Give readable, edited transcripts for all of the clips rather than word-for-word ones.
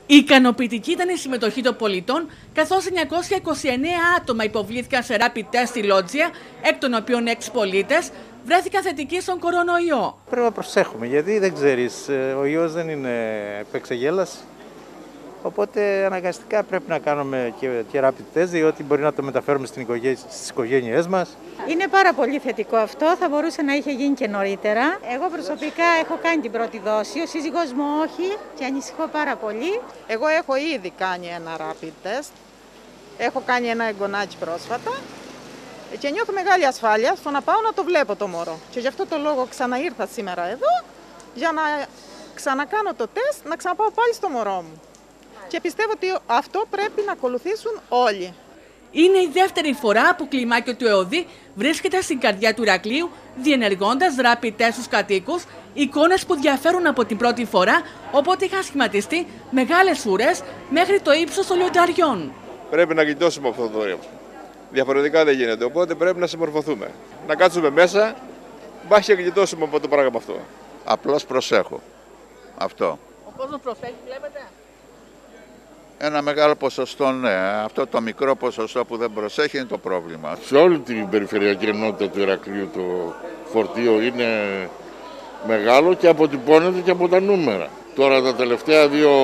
Ικανοποιητική ήταν η συμμετοχή των πολιτών, καθώς 929 άτομα υποβλήθηκαν σε rapid test στη Λότζια, εκ των οποίων 6 πολίτες βρέθηκαν θετικοί στον κορονοϊό. Πρέπει να προσέχουμε, γιατί δεν ξέρεις, ο ιός δεν είναι επεξεγέλαση. Οπότε αναγκαστικά πρέπει να κάνουμε και rapid test, διότι μπορεί να το μεταφέρουμε στις οικογένειές μας. Είναι πάρα πολύ θετικό αυτό, θα μπορούσε να είχε γίνει και νωρίτερα. Εγώ προσωπικά έχω κάνει την πρώτη δόση, ο σύζυγός μου όχι και ανησυχώ πάρα πολύ. Εγώ έχω ήδη κάνει ένα rapid test, έχω κάνει ένα εγγονάκι πρόσφατα και νιώθω μεγάλη ασφάλεια στο να πάω να το βλέπω το μωρό. Και γι' αυτό το λόγο ξαναήρθα σήμερα εδώ για να ξανακάνω το τεστ, να ξαναπάω πάλι στο μωρό μου. Και πιστεύω ότι αυτό πρέπει να ακολουθήσουν όλοι. Είναι η δεύτερη φορά που κλιμάκιο του ΕΟΔΗ βρίσκεται στην καρδιά του Ηρακλείου, διενεργώντας rapid test στους κατοίκους, εικόνες που διαφέρουν από την πρώτη φορά, οπότε είχαν σχηματιστεί μεγάλες ουρές μέχρι το ύψος των λιονταριών. Πρέπει να γλιτώσουμε αυτό το δώρο. Διαφορετικά δεν γίνεται, οπότε πρέπει να συμμορφωθούμε. Να κάτσουμε μέσα, μπας και γλιτώσουμε από το πράγμα αυτό. Απλώς προσέχω. Αυτό. Ο κόσμος προσέχει, βλέπετε. Ένα μεγάλο ποσοστό, ναι. Αυτό το μικρό ποσοστό που δεν προσέχει είναι το πρόβλημα. Σε όλη την περιφερειακή ενότητα του Ηρακλείου το φορτίο είναι μεγάλο και αποτυπώνεται και από τα νούμερα. Τώρα τα τελευταία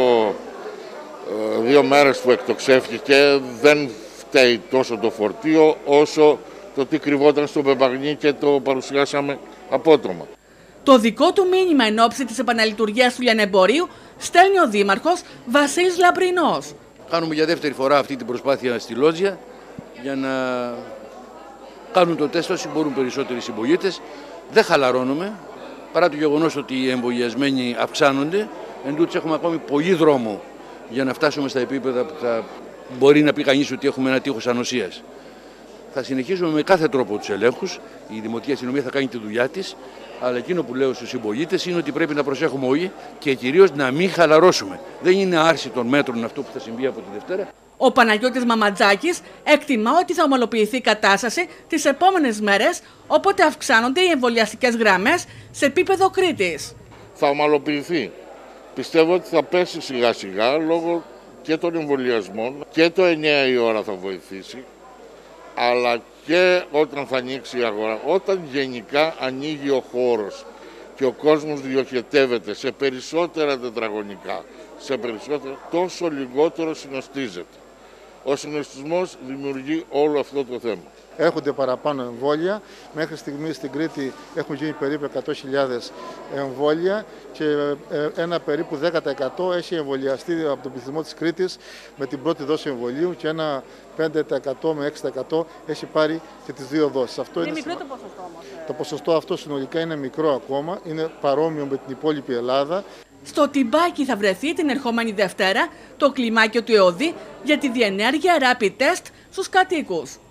δύο μέρες που εκτοξεύτηκε δεν φταίει τόσο το φορτίο όσο το τι κρυβόταν στο Πεπαγνί και το παρουσιάσαμε απότομα. Το δικό του μήνυμα εν ώψη της επαναλειτουργίας του λιανεμπορίου στέλνει ο Δήμαρχος Βασίλης Λαμπρινός. Κάνουμε για δεύτερη φορά αυτή την προσπάθεια στη Λότζια για να κάνουν το τεστ όσοι μπορούν περισσότεροι συμπολίτες. Δεν χαλαρώνουμε, παρά το γεγονός ότι οι εμβολιασμένοι αυξάνονται. Εν τούτοις έχουμε ακόμη πολύ δρόμο για να φτάσουμε στα επίπεδα που θα μπορεί να πει κανείς ότι έχουμε ένα τείχος ανοσίας. Θα συνεχίσουμε με κάθε τρόπο τους ελέγχους. Η Δημοτική Αστυνομία θα κάνει τη δουλειά της. Αλλά εκείνο που λέω στους συμπολίτες είναι ότι πρέπει να προσέχουμε όλοι και κυρίως να μην χαλαρώσουμε. Δεν είναι άρση των μέτρων αυτό που θα συμβεί από τη Δευτέρα. Ο Παναγιώτης Μαματζάκης εκτιμά ότι θα ομαλοποιηθεί η κατάσταση τις επόμενες μέρες, όποτε αυξάνονται οι εμβολιαστικές γραμμές σε επίπεδο Κρήτης. Θα ομαλοποιηθεί. Πιστεύω ότι θα πέσει σιγά σιγά λόγω και των εμβολιασμών και το 9 η ώρα θα βοηθήσει, αλλά και όταν θα ανοίξει η αγορά, όταν γενικά ανοίγει ο χώρος και ο κόσμος διοχετεύεται σε περισσότερα τετραγωνικά, τόσο λιγότερο συνοστίζεται. Ο συνοστισμός δημιουργεί όλο αυτό το θέμα. Έρχονται παραπάνω εμβόλια. Μέχρι στιγμής στην Κρήτη έχουν γίνει περίπου 100.000 εμβόλια και ένα περίπου 10% έχει εμβολιαστεί από τον πληθυσμό της Κρήτης με την πρώτη δόση εμβολίου και ένα 5% με 6% έχει πάρει και τις δύο δόσεις. Αυτό είναι μικρό το ποσοστό όμως. Το ποσοστό αυτό συνολικά είναι μικρό ακόμα, είναι παρόμοιο με την υπόλοιπη Ελλάδα. Στο Τιμπάκι θα βρεθεί την ερχόμενη Δευτέρα το κλιμάκιο του ΕΟΔΗ για τη διενέργεια rapid test στους κατοίκους.